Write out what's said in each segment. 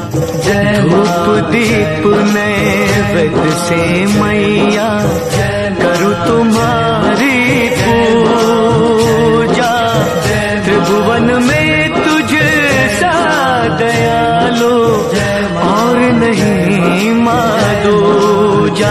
धूप दीप नैवेद्य से मैया करूँ तुम्हारी पूजा। त्रिभुवन में तुझे सा दयालु और नहीं मादूजा।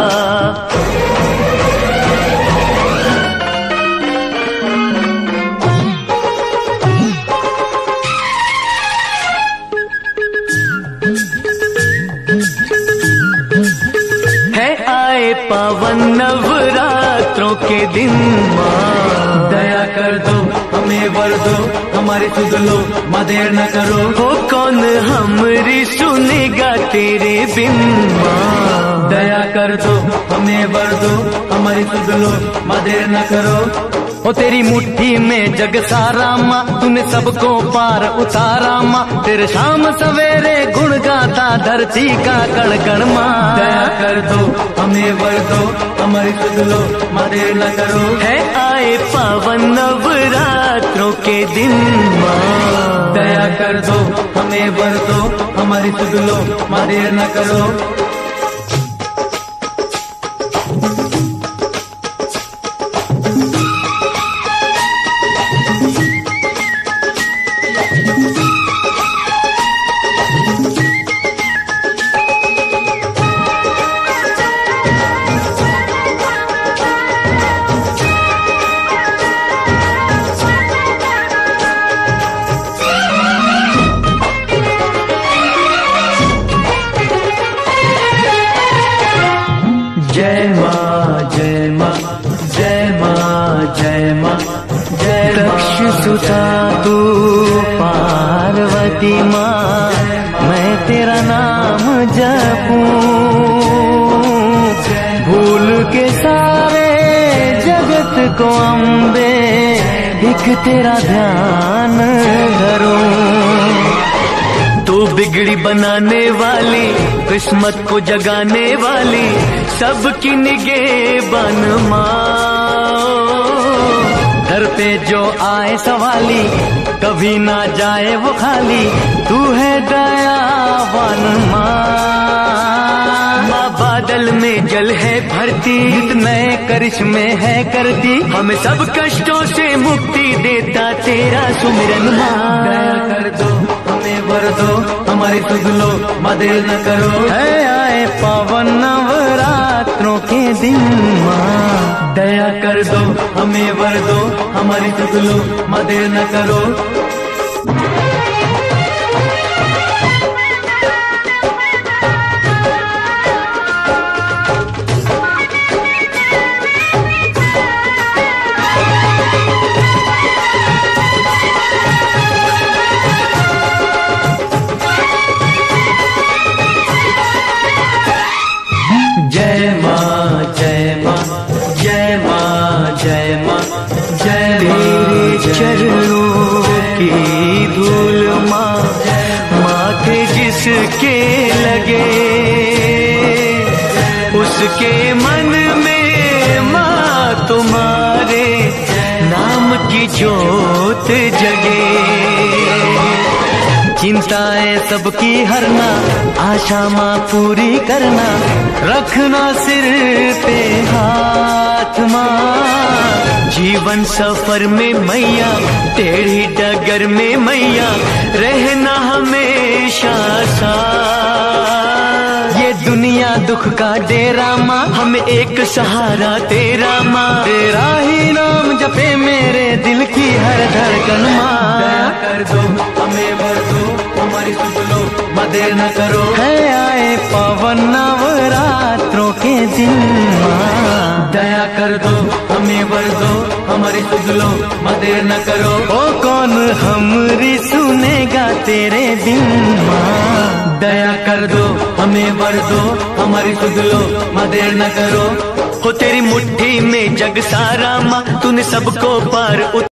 पावन नवरात्रों के दिन माँ दया कर दो हमें वर दो, हमारी सुध लो माँ देर न करो। हो कौन हमरी सुनेगा तेरे बिन माँ। दया कर दो हमें वर दो, हमारी सुध लो माँ देर न करो। ओ तेरी मुट्ठी में जग सारा माँ, तूने सबको पार उतारा माँ। तेरे शाम सवेरे गुण गाता धरती का कण कण माँ। दया कर दो हमें वर दो, हमारी सुध लो माँ देर न करो। है आए पावन नवरात्रों के दिन माँ। दया कर दो हमें वर दो, हमारी सुध लो माँ देर न करो। जय माँ जय माँ जय माँ जय माँ जय दक्ष सुता तू पार्वती माँ, मैं तेरा नाम जपूं। भूल के सारे जगत को अम्बे एक तेरा ध्यान धरूं। तू बिगड़ी बनाने वाली, किस्मत को जगाने वाली, सबकी निगहबान माँ। दर पे जो आए सवाली, कभी ना जाए वो खाली, तू है दयावान माँ। माँ बादल में जल है भरती, नए करिश्मे है करती, हमें सब कष्टों से मुक्ति देता तेरा सुमिरन माँ। दया कर दो हमें वर दो, हमारी सुध लो माँ देर न करो। है आए पावन नवरात्रों के दिन माँ। दया कर दो हमें वर दो, हमारी सुध लो माँ देर न करो। जय माँ जय माँ जय माँ जय माँ जय तेरे चरणों की धूल माँ, माथे जिसके लगे, उसके मन में माँ तुम्हारे नाम की ज्योत जगे। चिंताएं सबकी हरना, आशा माँ पूरी करना, रखना सिर पे हाथ माँ। जीवन सफर में मैया, टेढ़ी डगर में मैया, रहना हमेशा साथ। ये दुनिया दुख का डेरा माँ, हमें एक सहारा तेरा माँ। तेरा ही नाम जपे मेरे दिल की हर धड़कन माँ। दया कर दो हमें वर दो, हमारी सुध लो माँ देर न करो। है आए पावन नवरात्रों के दिन माँ। दया कर दो हमें वर दो, हमारी सुध लो माँ देर न करो। ओ कौन हमरी सुनेगा तेरे बिन माँ। दया कर दो हमें वर दो, हमारी सुध लो माँ देर न करो। हो तेरी मुट्ठी में जग सारा माँ, तूने सबको पार